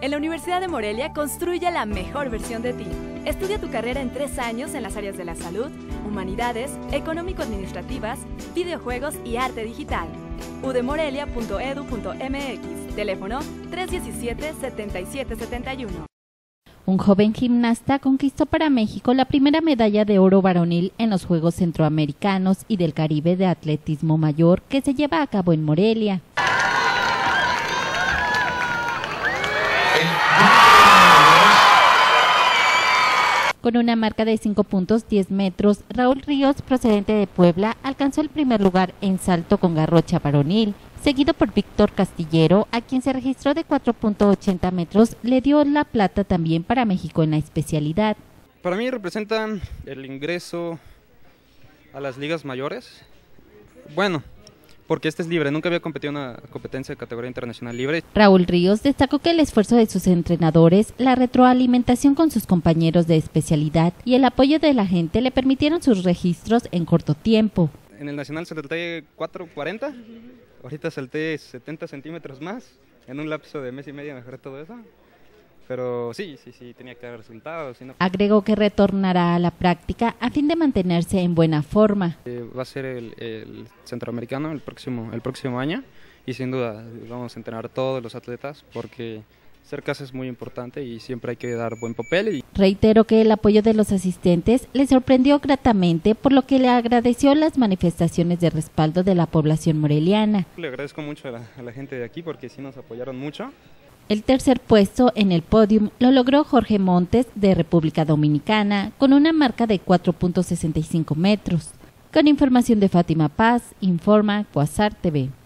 En la Universidad de Morelia construye la mejor versión de ti. Estudia tu carrera en 3 años en las áreas de la salud, humanidades, económico-administrativas, videojuegos y arte digital. udemorelia.edu.mx, teléfono 317-7771. Un joven gimnasta conquistó para México la primera medalla de oro varonil en los Juegos Centroamericanos y del Caribe de Atletismo Mayor que se lleva a cabo en Morelia. Con una marca de 5 puntos 10 metros, Raúl Ríos, procedente de Puebla, alcanzó el primer lugar en salto con garrocha varonil, seguido por Víctor Castillero, a quien se registró de 4.80 metros, le dio la plata también para México en la especialidad. Para mí representan el ingreso a las ligas mayores. Bueno, porque este es libre, nunca había competido en una competencia de categoría internacional libre. Raúl Ríos destacó que el esfuerzo de sus entrenadores, la retroalimentación con sus compañeros de especialidad y el apoyo de la gente le permitieron sus registros en corto tiempo. En el nacional salté 4.40, ahorita salté 70 centímetros más, en un lapso de mes y medio mejoré todo eso. Pero sí, tenía que haber resultados. ¿No? Agregó que retornará a la práctica a fin de mantenerse en buena forma. Va a ser el centroamericano el próximo año y sin duda vamos a entrenar a todos los atletas porque ser casa es muy importante y siempre hay que dar buen papel. Reiteró que el apoyo de los asistentes le sorprendió gratamente, por lo que le agradeció las manifestaciones de respaldo de la población moreliana. Le agradezco mucho a la gente de aquí porque sí nos apoyaron mucho. El tercer puesto en el podium lo logró Jorge Montes de República Dominicana con una marca de 4.65 metros. Con información de Fátima Paz, informa Cuasar TV.